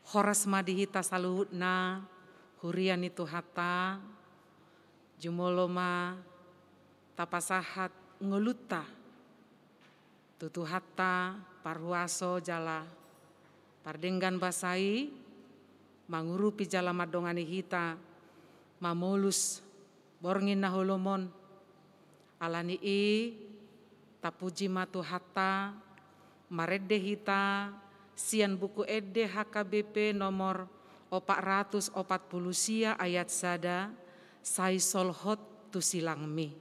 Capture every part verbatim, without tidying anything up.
horas madihita saluhutna hurian itu hatta jumoloma tapasahat nguluta tutu hatta parhuaso jala pardenggan basai mangurupi jala madongani hita mamulus borngin naholomon alani i tapuji matu hatta maredde hita sian buku edde H K B P nomor empat ratus empat puluh sia ayat sada sai solhot tu silangmi.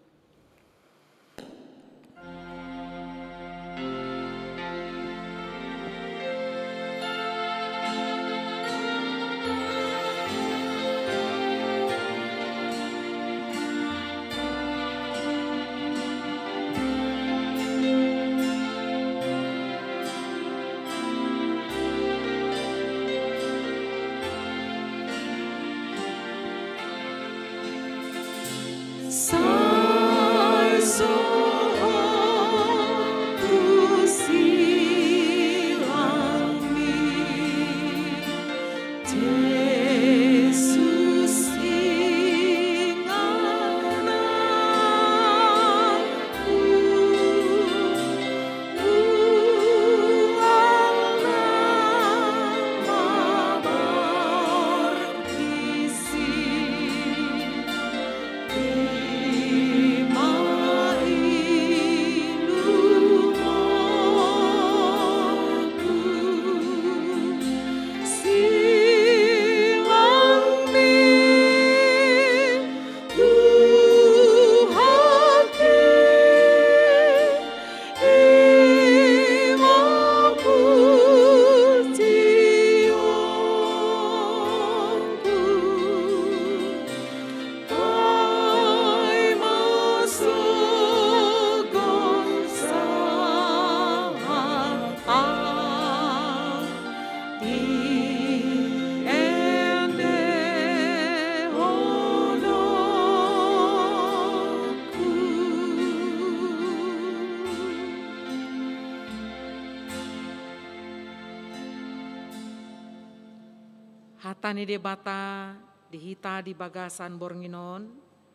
Hatani debata dihita di bagasan bornginon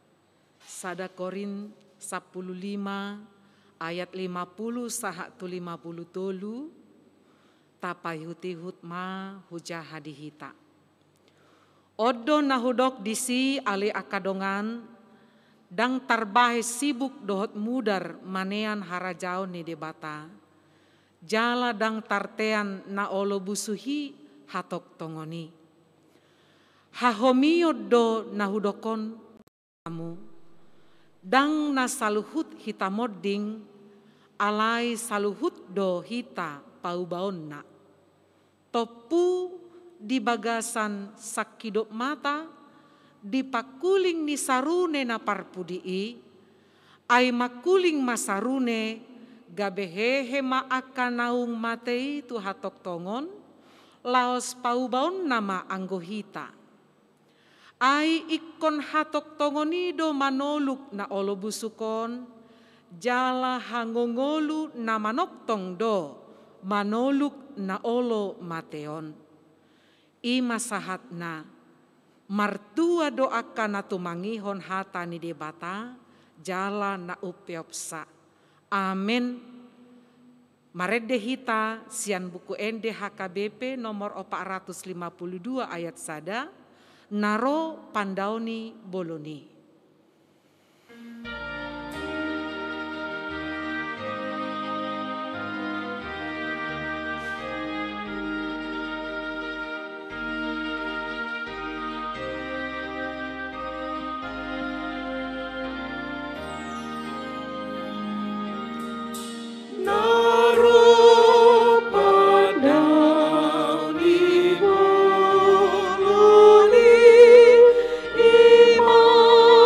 sada Korin sepuluh lima ayat lima puluh saha tu lima puluh tolu tapai huti hutma hujah hadihita. Odo nahudok disi ale akadongan dang tarbahe sibuk dohot mudar manean harajao ni debata. Jala dang tartean na olo busuhi hatok tongoni. Hahomio do nahudokon kamu dang na saluhut hita modding alai saluhut do hita paubaonna topu di bagasan sakidop mata di pakuling ni sarune na parpudii ai makuling masarune gabehehe maaka naung matei tu hatok tongon laos paubaon nama anggo hita. Ai ikon hatok tongonido manoluk na olo busukon, jala hangongolu na manoktong do, manoluk na olo mateon. Ima sahat na, martua doakan na tumangihon hata ni debata, jala na upiopsa. Amin. Maredde hita sian buku ende H K B P nomor empat ratus lima puluh dua ayat sada, naro pandauni boloni. Ima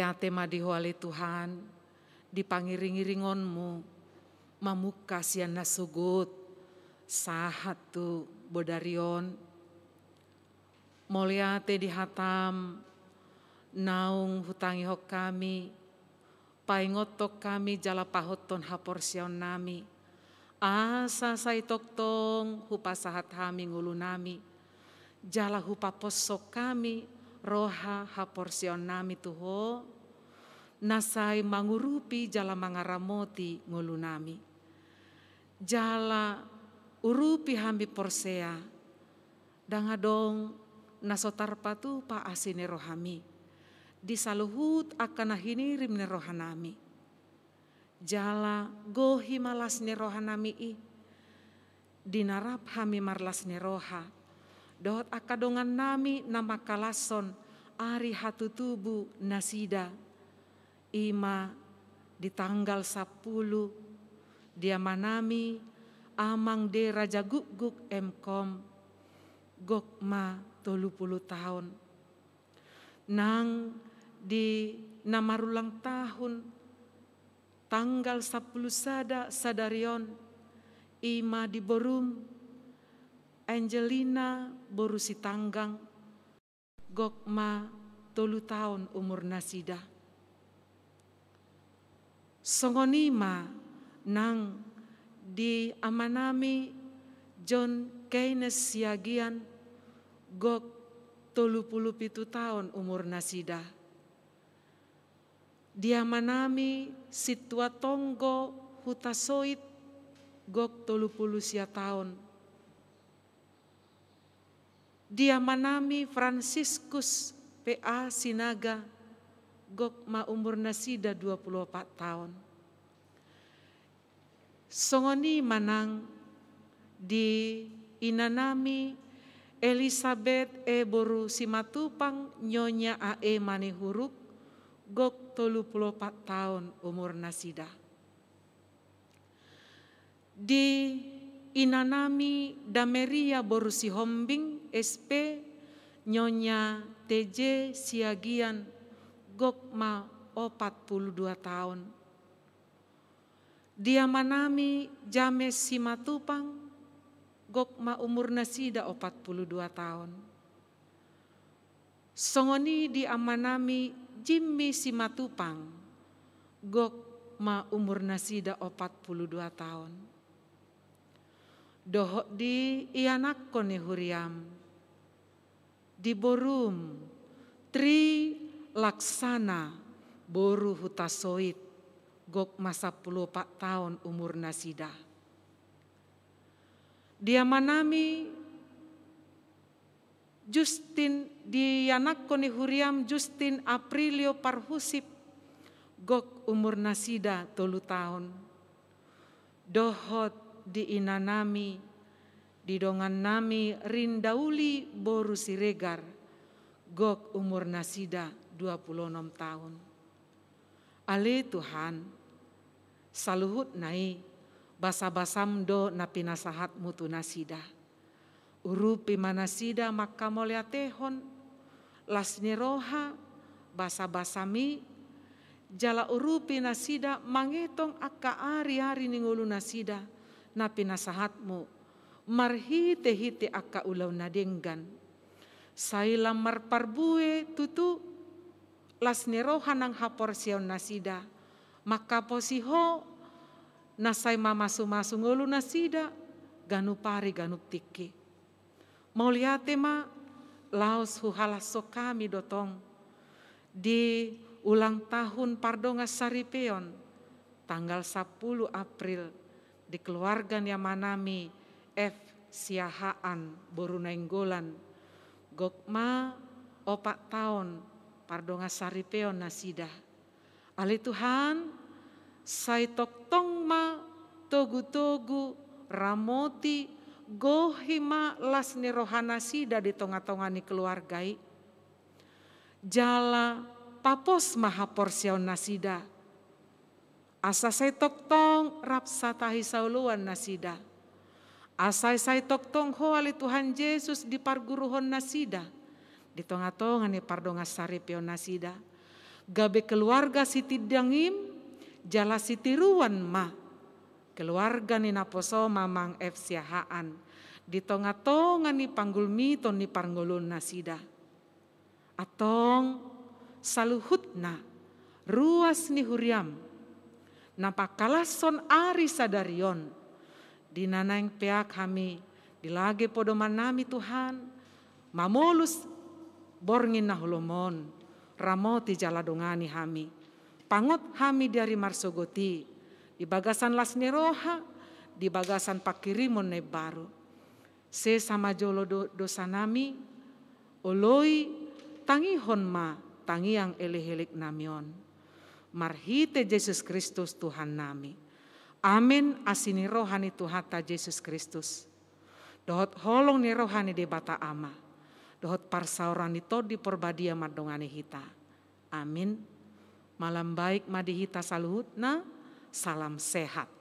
Moliate madihoali Tuhan, dipangiring-iringonmu, mamuka sian nasugut, sahat tu bodarion. Moliate dihatam, naung hutangi hok kami, paingotok kami jala pahoton haporsion nami, asa saitoktong hupasahat hami ngulu nami, jala hupaposok kami, roha haporsion nami tuho, nasai mangurupi jala mangaramoti ngulu nami. Jala urupi hambi porsea, dangadong nasotar patu pa asine rohami, disaluhut akan hinirim ne rohanami. Jala gohi malas ne rohanami i, dinarap hami marlas ne roha, dohot akadongan nami nama kalason ari hatu tubu nasida, ima di tanggal sepuluh dia manami amang de raja guk-guk emkom gokma tolu puluh tahun. Nang di namarulang tahun tanggal sepuluh sada sadarion ima di borum Angelina borusi tanggang gokma tolu tahun umur nasida. Songonima nang di amanami John Keynes Siagian gok tolu puluh pitu tahun umur nasida. Dia manami Situa Tonggo Hutasoit gok tolu puluh sia tahun. Dia manami Franciscus P A Sinaga gok ma umur nasida dua puluh empat tahun. Songoni manang di inanami Elizabeth E Boru Simatupang Nyonya A E Manihuruk gok tolu puluh empat tahun umur nasida. Di inanami Dameria Boru Sihombing S P Nyonya T J Siagian gok ma empat puluh dua tahun. Dia manami James Simatupang gok ma umur nasida empat puluh dua tahun. Songoni di amanami Jimmy Simatupang gok ma umur nasida empat puluh dua tahun. Dohok di ianak kone huriam di borum Tri Laksana Boru Hutasoit gok masa puluh empat tahun umur nasida. Dia manami Justin di anak koni huriam Justin Aprilio Parhusip gok umur nasida tolu tahun. Dohot di inanami di dongan nami Rindauli Boru Siregar gok umur nasida dua puluh enam tahun. Ale Tuhan, saluhut nai basa-basamdo napi nasahat mutu nasida. Urupi manasida maka moliatehon lasni roha basa-basami jala urupi nasida mangetong akka ari-ari ningulu nasida napi nasahatmu marhite-hite akka ulau nadenggan. Saila marparbue tutu lasni roha nang haporsion nasida maka posiho nasai mamasu-masu ngulu nasida ganu pari ganu tiki. Mau liate ma laos huhalaso kami dotong di ulang tahun Pardonga Saripeon tanggal sepuluh April di keluarga Yamanami F Siahaan Boru Nainggolan gokma opak tahun Pardonga Saripeon nasida. Ali Tuhan sai toktong ma togu-togu ramoti gohima lasni rohana sida di tonga-tongani keluargai. Jala papos maha porsion nasida. Asa sai toktong rapsa tahi sauluan nasida. Asai sai toktong ho ali Tuhan Yesus di parguruhon nasida. Di tonga-tonga ni Pardonga Saripeon nasida. gabe keluarga siti dangim, jala siti ruan ma, keluarga ni naposo mamang F siahaan, di tonga-tonga ni panggul mito ni panggulun nasida. Atong saluhutna, ruas ni huriam, napakalason ari sadarion, di nanaing peak kami, dilage podoman nami Tuhan, mamolus borngin na hulomon, ramoti jaladongani hami, pangot hami dari marsogoti, di bagasan las neroha, di bagasan pakirimon ne baru. Se sama jolo do, dosa nami, oloi tangihon ma, tangiang elehelik namion. Marhite Yesus Kristus Tuhan nami. Amin asini rohani Tuhan ta Yesus Kristus. Dohot holong ni rohani de bata ama. Dohot parsauran itu di porbadia madongane hita. Amin. Malam baik madi hita saluhutna, salam sehat.